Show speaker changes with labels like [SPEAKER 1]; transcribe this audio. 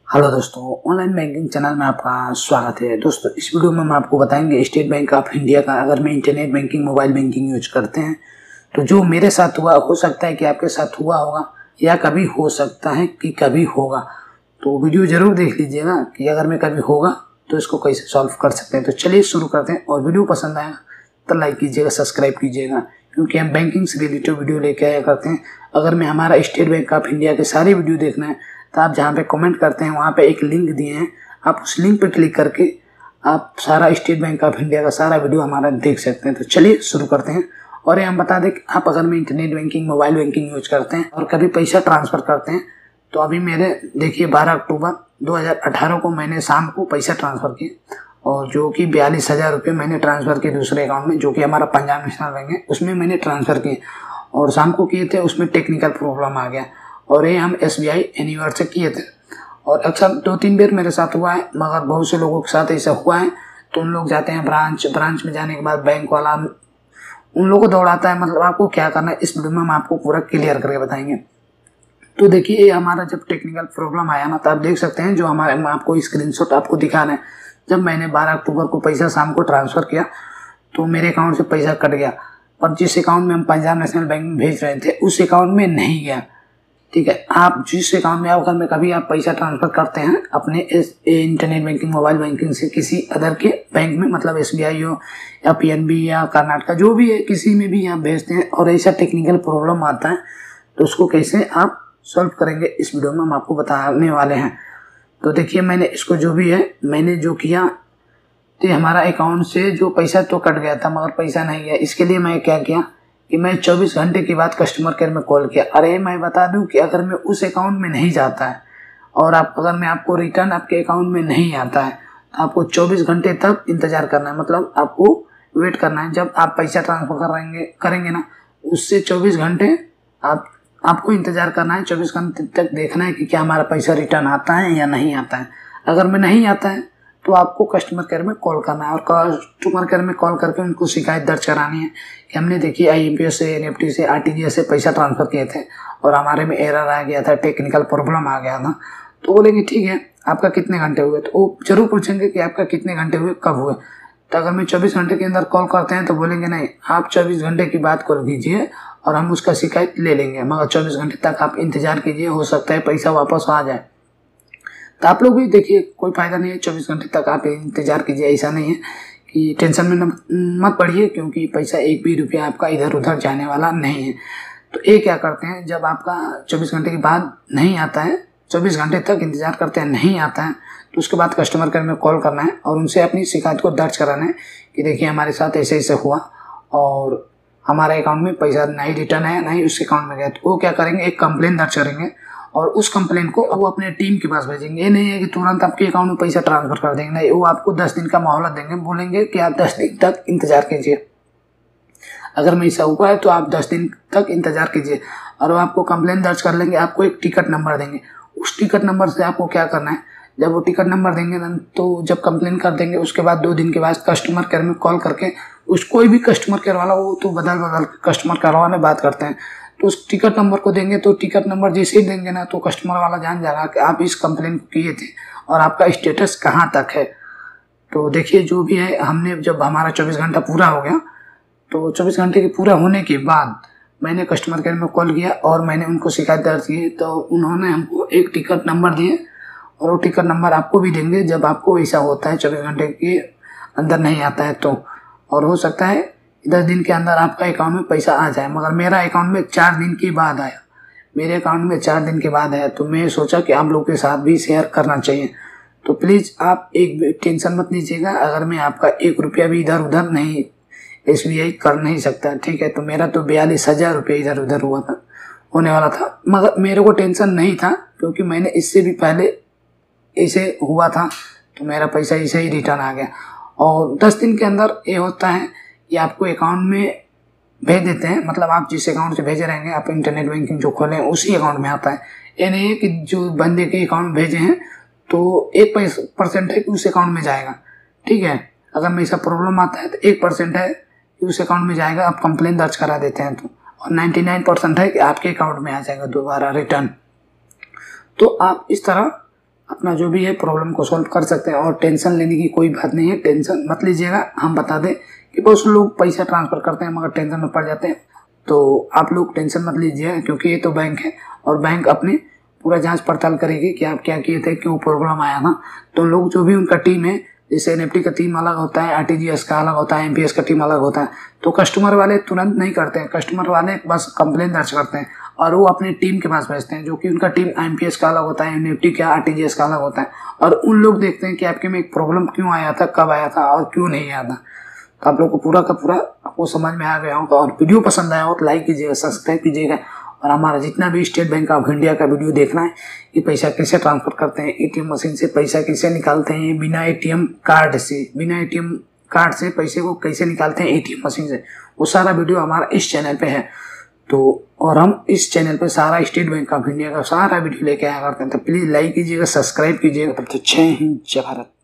[SPEAKER 1] Hello दोस्तों, online banking channel में आपका स्वागत है। दोस्तों, इस वीडियो में हम आपको बताएंगे स्टेट बैंक ऑफ इंडिया का अगर मैं internet banking mobile banking use करते हैं तो जो मेरे साथ हुआ हो सकता है कि आपके साथ हुआ होगा या कभी हो सकता है कि कभी होगा। तो वीडियो ज़रूर देख लीजिएगा कि अगर मैं कभी होगा तो इसको कैसे सॉल्व कर सकते हैं। तो चलिए शुरू करते हैं, और वीडियो पसंद आएगा तो लाइक कीजिएगा, सब्सक्राइब कीजिएगा, क्योंकि हम बैंकिंग से रिलेटेड वीडियो लेके आया करते हैं। अगर मैं हमारा स्टेट बैंक ऑफ इंडिया के सारी वीडियो देखना है तो आप जहाँ पे कमेंट करते हैं वहाँ पे एक लिंक दिए हैं, आप उस लिंक पे क्लिक करके आप सारा स्टेट बैंक ऑफ इंडिया का सारा वीडियो हमारा देख सकते हैं। तो चलिए शुरू करते हैं। और ये हम बता दें कि आप अगर मैं internet banking mobile banking use करते हैं और कभी पैसा ट्रांसफ़र करते हैं तो अभी मेरे देखिए 12 अक्टूबर 2018 को मैंने शाम को पैसा ट्रांसफ़र किया, और जो कि 42,000 रुपये मैंने ट्रांसफ़र किए दूसरे अकाउंट में, जो कि हमारा पंजाब नेशनल बैंक है, उसमें मैंने ट्रांसफ़र किए। और शाम को किए थे, उसमें टेक्निकल प्रॉब्लम आ गया, और ये हम SBI एनीवेयर से किए थे। और अक्सर 2-3 बार मेरे साथ हुआ है, मगर बहुत से लोगों के साथ ऐसा हुआ है। तो उन लोग जाते हैं ब्रांच में जाने के बाद बैंक वाला उन लोगों को दौड़ाता है। मतलब आपको क्या करना है इस वीडियो में हम आपको पूरा क्लियर करके बताएंगे। तो देखिए, ये हमारा जब टेक्निकल प्रॉब्लम आया ना, तो आप देख सकते हैं जो हमारे मैं आपको स्क्रीनशॉट आपको दिखा रहे हैं। जब मैंने 12 अक्टूबर को पैसा शाम को ट्रांसफ़र किया तो मेरे अकाउंट से पैसा कट गया, और जिस अकाउंट में हम पंजाब नेशनल बैंक में भेज रहे थे उस अकाउंट में नहीं गया। ठीक है, आप जिस अकाउंट में अगर में कभी आप पैसा ट्रांसफ़र करते हैं अपने इंटरनेट बैंकिंग मोबाइल बैंकिंग से किसी अदर के बैंक में, मतलब SBI हो या PNB या कर्नाटका जो भी है, किसी में भी आप भेजते हैं और ऐसा टेक्निकल प्रॉब्लम आता है तो उसको कैसे आप सॉल्व करेंगे इस वीडियो में हम आपको बताने वाले हैं। तो देखिए, मैंने इसको जो भी है मैंने जो किया तो हमारा अकाउंट से जो पैसा तो कट गया था मगर पैसा नहीं गया। इसके लिए मैं क्या किया कि मैं 24 घंटे के बाद कस्टमर केयर में कॉल किया। अरे मैं बता दूं कि अगर मैं उस अकाउंट में नहीं जाता है और अगर मैं आपको रिटर्न आपके अकाउंट में नहीं आता है तो आपको 24 घंटे तक इंतज़ार करना है। मतलब आपको वेट करना है, जब आप पैसा ट्रांसफ़र करेंगे ना उससे 24 घंटे आपको इंतज़ार करना है। 24 घंटे तक देखना है कि क्या हमारा पैसा रिटर्न आता है या नहीं आता है। अगर में नहीं आता है तो आपको कस्टमर केयर में कॉल करना है, और कस्टमर केयर में कॉल करके उनको शिकायत दर्ज करानी है कि हमने देखिए IMPS से, NEFT से, RTGS से पैसा ट्रांसफ़र किए थे और हमारे में एरर आ गया था, टेक्निकल प्रॉब्लम आ गया था। तो बोलेंगे ठीक है आपका कितने घंटे हुए, तो वो जरूर पूछेंगे कि आपका कितने घंटे हुए, कब हुए। तो अगर मैं 24 घंटे के अंदर कॉल करते हैं तो बोलेंगे नहीं, आप 24 घंटे की बात कॉल कीजिए और हम उसका शिकायत ले लेंगे, मगर 24 घंटे तक आप इंतज़ार कीजिए, हो सकता है पैसा वापस आ जाए। तो आप लोग भी देखिए, कोई फ़ायदा नहीं है 24 घंटे तक आप इंतज़ार कीजिए। ऐसा नहीं है कि टेंशन में मत पड़िए, क्योंकि पैसा एक भी रुपया आपका इधर उधर जाने वाला नहीं है। तो ये क्या करते हैं, जब आपका 24 घंटे के बाद नहीं आता है, 24 घंटे तक इंतज़ार करते हैं नहीं आता है, तो उसके बाद कस्टमर केयर में कॉल करना है और उनसे अपनी शिकायत को दर्ज कराना है कि देखिए हमारे साथ ऐसे ऐसे हुआ और हमारे अकाउंट में पैसा नहीं रिटर्न आया, नहीं उस अकाउंट में गया। तो वो क्या करेंगे, एक कंप्लेन दर्ज करेंगे और उस कंप्लेन को वो अपने टीम के पास भेजेंगे। ये नहीं है कि तुरंत आपके अकाउंट में पैसा ट्रांसफ़र कर देंगे, नहीं, वो आपको 10 दिन का मोहलत देंगे, बोलेंगे कि आप 10 दिन तक इंतज़ार कीजिए। अगर में ऐसा हुआ है तो आप 10 दिन तक इंतज़ार कीजिए, और वो आपको कंप्लेन दर्ज कर लेंगे, आपको एक टिकट नंबर देंगे। उस टिकट नंबर से आपको क्या करना है, जब वो टिकट नंबर देंगे ना तो जब कंप्लेन कर देंगे उसके बाद 2 दिन के बाद कस्टमर केयर में कॉल करके कोई भी कस्टमर केयर वाला, वो तो बदल कस्टमर केयर वाले बात करते हैं, तो उस टिकट नंबर को देंगे। तो टिकट नंबर जैसे ही देंगे ना तो कस्टमर वाला जान जाएगा कि आप इस कंप्लेन को किए थे और आपका स्टेटस कहाँ तक है। तो देखिए, जो भी है, हमने जब हमारा 24 घंटा पूरा हो गया तो 24 घंटे के पूरा होने के बाद मैंने कस्टमर केयर में कॉल किया और मैंने उनको शिकायत दर्ज की। तो उन्होंने हमको एक टिकट नंबर दिए, और वो टिकट नंबर आपको भी देंगे जब आपको ऐसा होता है 24 घंटे के अंदर नहीं आता है तो। और हो सकता है 10 दिन के अंदर आपका अकाउंट में पैसा आ जाए, मगर मेरा अकाउंट में 4 दिन के बाद आया। मेरे अकाउंट में 4 दिन के बाद आया, तो मैं सोचा कि आप लोग के साथ भी शेयर करना चाहिए। तो प्लीज़ आप एक टेंशन मत लीजिएगा, अगर मैं आपका 1 रुपया भी इधर उधर नहीं SBI कर नहीं सकता, ठीक है। तो मेरा तो 42,000 रुपये इधर उधर होने वाला था, मगर मेरे को टेंशन नहीं था क्योंकि मैंने इससे भी पहले ऐसे हुआ था, तो मेरा पैसा ऐसे ही रिटर्न आ गया। और 10 दिन के अंदर ये होता है कि आपको अकाउंट में भेज देते हैं, मतलब आप जिस अकाउंट से भेजे रहेंगे, आप इंटरनेट बैंकिंग जो खोलें उसी अकाउंट में आता है। ये नहीं है कि जो बंदे के अकाउंट भेजे हैं तो 1% है कि उस अकाउंट में जाएगा, ठीक है। अगर में ऐसा प्रॉब्लम आता है तो 1% है कि उस अकाउंट में जाएगा, आप कंप्लेन दर्ज करा देते हैं तो, और 99% है कि आपके अकाउंट में आ जाएगा दोबारा रिटर्न। तो आप इस तरह अपना जो भी है प्रॉब्लम को सॉल्व कर सकते हैं। और टेंशन लेने की कोई बात नहीं है, टेंशन मत लीजिएगा। हम बता दें कि बहुत से लोग पैसा ट्रांसफ़र करते हैं मगर टेंशन में पड़ जाते हैं, तो आप लोग टेंशन मत लीजिए, क्योंकि ये तो बैंक है और बैंक अपने पूरा जांच पड़ताल करेगी कि आप क्या किए थे, क्यों प्रॉब्लम आया था। तो लोग जो भी उनका टीम है, जैसे एनएफटी का टीम अलग होता है, आरटीजीएस का अलग होता है, एमपीएस का टीम अलग होता है, तो कस्टमर वाले तुरंत नहीं करते हैं। कस्टमर वाले बस कंप्लेन दर्ज करते हैं और वो अपनी टीम के पास भेजते हैं, जो कि उनका टीम एमपीएस का अलग होता है, एनएफटी का आरटीजीएस का अलग होता है। और उन लोग देखते हैं कि आपके में एक प्रॉब्लम क्यों आया था, कब आया था और क्यों नहीं आया था। तो आप लोग को पूरा का पूरा आपको समझ में आ गया होगा। और वीडियो पसंद आया हो तो लाइक कीजिएगा, सब्सक्राइब कीजिएगा। और हमारा जितना भी स्टेट बैंक ऑफ इंडिया का वीडियो देखना है कि पैसा कैसे ट्रांसफर करते हैं, एटीएम मशीन से पैसा कैसे निकालते हैं, बिना एटीएम कार्ड से पैसे को कैसे निकालते हैं एटीएम मशीन से, वो सारा वीडियो हमारा इस चैनल पे है। तो और हम इस चैनल पे सारा स्टेट बैंक ऑफ इंडिया का सारा वीडियो लेके आया करते हैं। तो प्लीज़ लाइक कीजिएगा, सब्सक्राइब कीजिएगा। तब तक जय हिंद, जय भारत।